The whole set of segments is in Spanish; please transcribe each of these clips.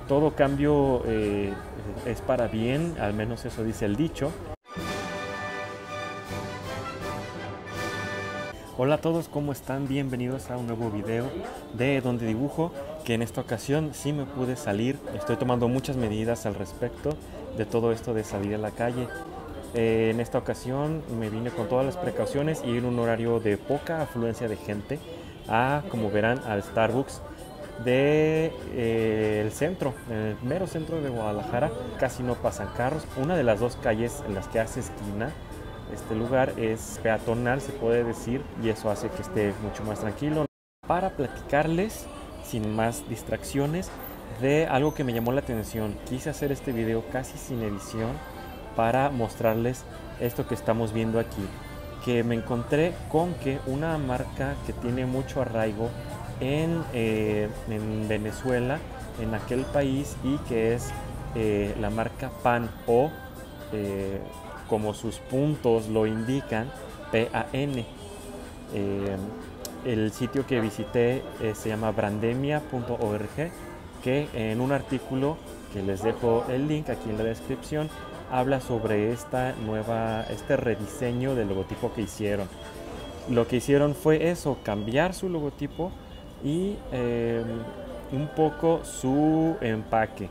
todo cambio es para bien, al menos eso dice el dicho. Hola a todos, ¿cómo están? Bienvenidos a un nuevo video de Donde Dibujo, que en esta ocasión sí me pude salir. Estoy tomando muchas medidas al respecto de todo esto de salir a la calle. En esta ocasión me vine con todas las precauciones y en un horario de poca afluencia de gente como verán, al Starbucks del centro, en el mero centro de Guadalajara. Casi no pasan carros. Una de las dos calles en las que hace esquina este lugar es peatonal, se puede decir, y eso hace que esté mucho más tranquilo. Para platicarles, sin más distracciones, de algo que me llamó la atención, quise hacer este video casi sin edición para mostrarles esto que estamos viendo aquí, que me encontré con que una marca que tiene mucho arraigo en Venezuela, en aquel país, y que es la marca PAN, o como sus puntos lo indican, PAN. El sitio que visité se llama brandemia.org, que en un artículo que les dejo el link aquí en la descripción habla sobre este rediseño del logotipo que hicieron. Lo que hicieron fue eso, cambiar su logotipo y un poco su empaque.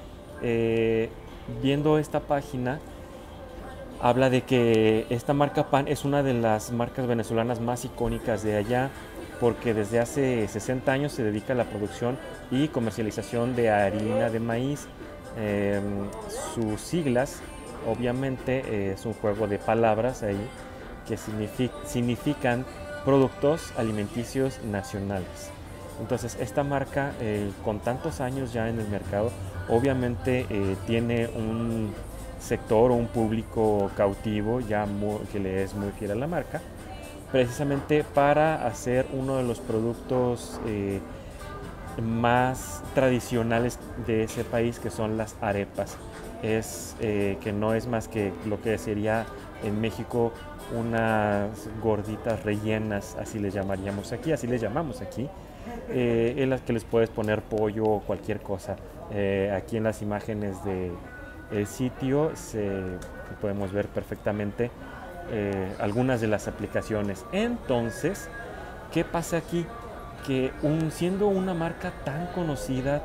Viendo esta página, habla de que esta marca PAN es una de las marcas venezolanas más icónicas de allá, porque desde hace 60 años se dedica a la producción y comercialización de harina de maíz. Sus siglas, obviamente, es un juego de palabras ahí que significan Productos Alimenticios Nacionales. Entonces, esta marca, con tantos años ya en el mercado, obviamente tiene un sector o un público cautivo ya que le es muy fiel a la marca, precisamente para hacer uno de los productos más tradicionales de ese país, que son las arepas. Que no es más que lo que sería en México unas gorditas rellenas, así les llamaríamos aquí, así les llamamos aquí, en las que les puedes poner pollo o cualquier cosa. Aquí en las imágenes del sitio podemos ver perfectamente algunas de las aplicaciones. Entonces, ¿qué pasa aquí? Que siendo una marca tan conocida,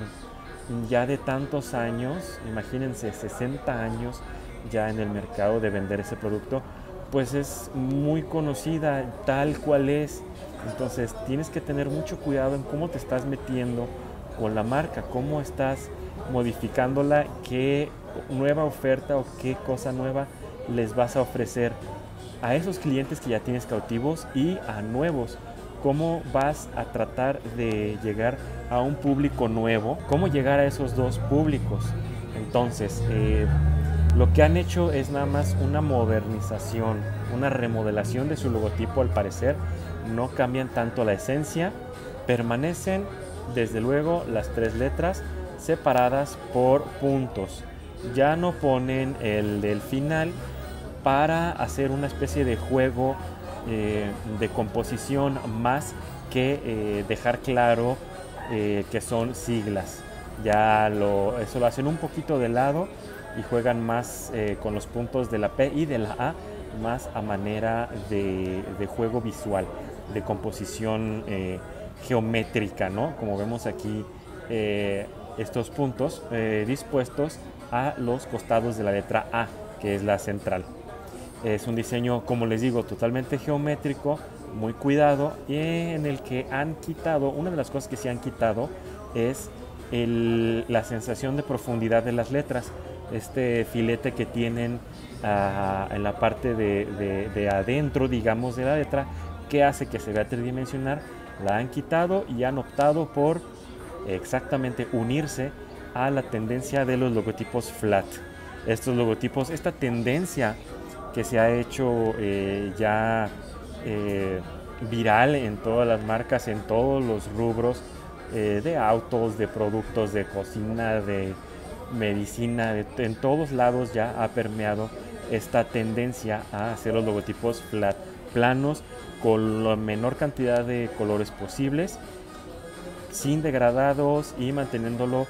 ya de tantos años, imagínense, 60 años ya en el mercado de vender ese producto, pues es muy conocida tal cual es. Entonces tienes que tener mucho cuidado en cómo te estás metiendo con la marca, cómo estás modificándola, qué nueva oferta o qué cosa nueva les vas a ofrecer a esos clientes que ya tienes cautivos y a nuevos. Cómo vas a tratar de llegar a un público nuevo, cómo llegar a esos dos públicos. Entonces, lo que han hecho es nada más una modernización, una remodelación de su logotipo. Al parecer no cambian tanto la esencia, permanecen desde luego las tres letras separadas por puntos. Ya no ponen el del final para hacer una especie de juego de composición, más que dejar claro que son siglas. Eso lo hacen un poquito de lado y juegan más con los puntos de la P y de la A, más a manera de juego visual, de composición geométrica, ¿no? Como vemos aquí, estos puntos dispuestos a los costados de la letra A, que es la central. Es un diseño, como les digo, totalmente geométrico, muy cuidado, y en el que han quitado, una de las cosas que se han quitado es la sensación de profundidad de las letras. Este filete que tienen en la parte de adentro, digamos, de la letra, que hace que se vea tridimensional, la han quitado y han optado por exactamente unirse a la tendencia de los logotipos flat. Estos logotipos, esta tendencia que se ha hecho viral en todas las marcas, en todos los rubros, de autos, de productos de cocina, de medicina, en todos lados ya ha permeado esta tendencia a hacer los logotipos flat, planos, con la menor cantidad de colores posibles, sin degradados y manteniéndolo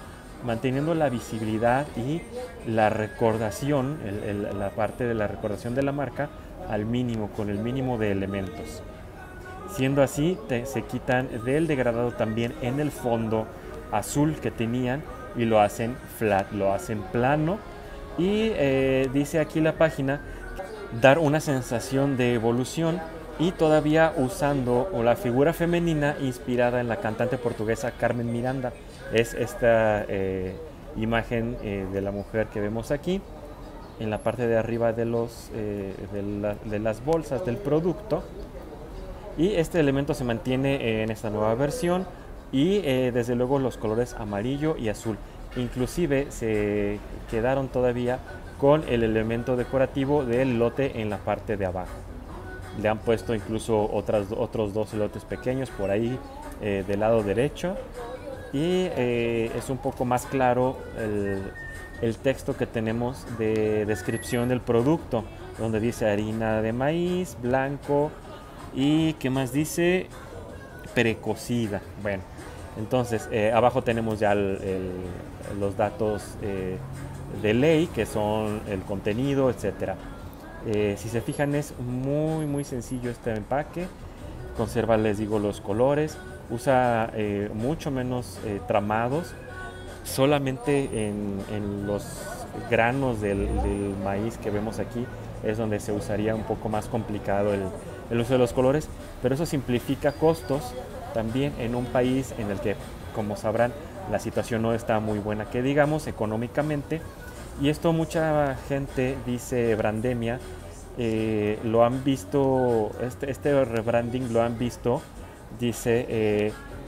manteniendo la visibilidad y la recordación, la parte de la recordación de la marca al mínimo, con el mínimo de elementos. Siendo así, se quitan del degradado también en el fondo azul que tenían y lo hacen flat, lo hacen plano. Y dice aquí la página, dar una sensación de evolución y todavía usando la figura femenina inspirada en la cantante portuguesa Carmen Miranda. Es esta imagen de la mujer que vemos aquí en la parte de arriba de las bolsas del producto. Y este elemento se mantiene en esta nueva versión y desde luego los colores amarillo y azul. Inclusive se quedaron todavía con el elemento decorativo del lote en la parte de abajo. Le han puesto incluso otros dos elotes pequeños por ahí del lado derecho. Y es un poco más claro el texto que tenemos de descripción del producto, donde dice harina de maíz, blanco y ¿qué más dice? Precocida. Bueno, entonces abajo tenemos ya los datos de ley, que son el contenido, etcétera. Si se fijan, es muy sencillo este empaque. Conserva, les digo, los colores. Usa mucho menos tramados. Solamente en los granos del maíz que vemos aquí es donde se usaría un poco más complicado el uso de los colores, pero eso simplifica costos también en un país en el que, como sabrán, la situación no está muy buena, que digamos, económicamente. Y esto mucha gente dice Brandemia, lo han visto, este rebranding lo han visto, dice,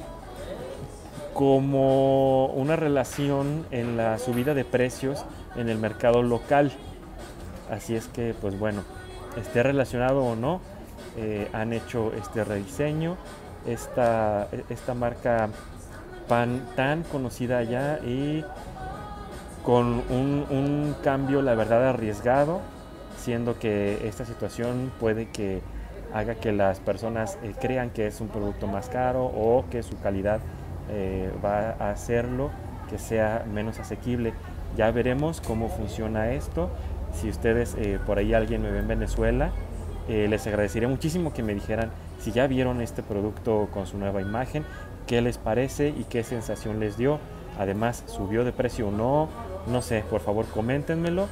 como una relación en la subida de precios en el mercado local. Así es que, pues bueno, esté relacionado o no, han hecho este rediseño, esta marca pan tan conocida allá y con un cambio, la verdad, arriesgado, siendo que esta situación puede que haga que las personas crean que es un producto más caro o que su calidad va a hacerlo que sea menos asequible. Ya veremos cómo funciona esto. Si ustedes por ahí alguien me ve en Venezuela, les agradecería muchísimo que me dijeran si ya vieron este producto con su nueva imagen, qué les parece y qué sensación les dio. Además, ¿subió de precio o no? No sé, por favor coméntenmelo.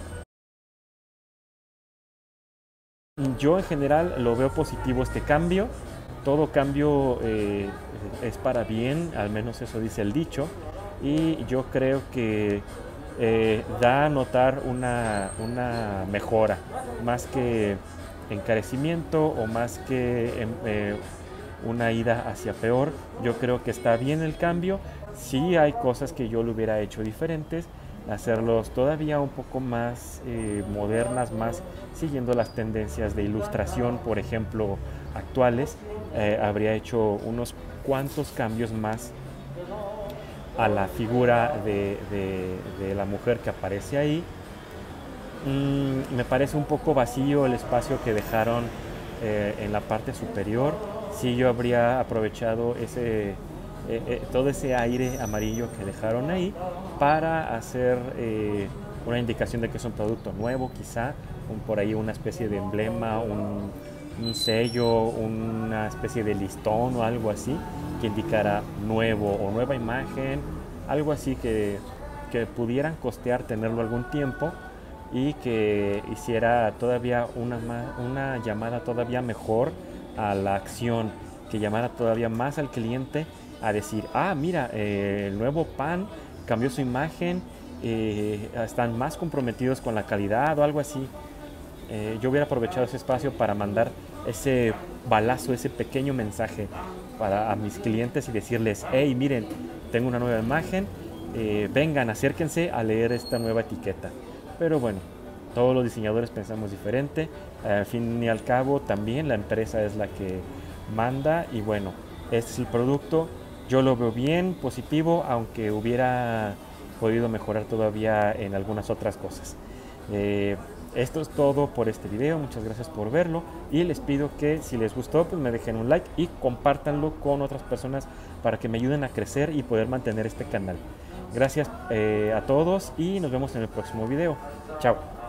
Yo en general lo veo positivo este cambio. Todo cambio es para bien, al menos eso dice el dicho. Y yo creo que da a notar una mejora, más que encarecimiento o más que una ida hacia peor. Yo creo que está bien el cambio. Sí hay cosas que yo lo hubiera hecho diferentes, hacerlos todavía un poco más modernas, más siguiendo las tendencias de ilustración, por ejemplo, actuales. Habría hecho unos cuantos cambios más a la figura de la mujer que aparece ahí. Me parece un poco vacío el espacio que dejaron en la parte superior. Sí, yo habría aprovechado todo ese aire amarillo que dejaron ahí para hacer una indicación de que es un producto nuevo, quizá por ahí una especie de emblema, un sello, una especie de listón o algo así que indicara nuevo o nueva imagen, algo así que pudieran costear tenerlo algún tiempo y que hiciera todavía una llamada todavía mejor a la acción, que llamara todavía más al cliente a decir, mira, el nuevo pan cambió su imagen, están más comprometidos con la calidad o algo así. Yo hubiera aprovechado ese espacio para mandar ese balazo, ese pequeño mensaje a mis clientes y decirles, hey, miren, tengo una nueva imagen, vengan, acérquense a leer esta nueva etiqueta. Pero bueno, todos los diseñadores pensamos diferente. Al fin y al cabo, también la empresa es la que manda. Y bueno, este es el producto. Yo lo veo bien, positivo, aunque hubiera podido mejorar todavía en algunas otras cosas. Esto es todo por este video. Muchas gracias por verlo. Y les pido que si les gustó, pues me dejen un like y compártanlo con otras personas para que me ayuden a crecer y poder mantener este canal. Gracias a todos y nos vemos en el próximo video. Chao.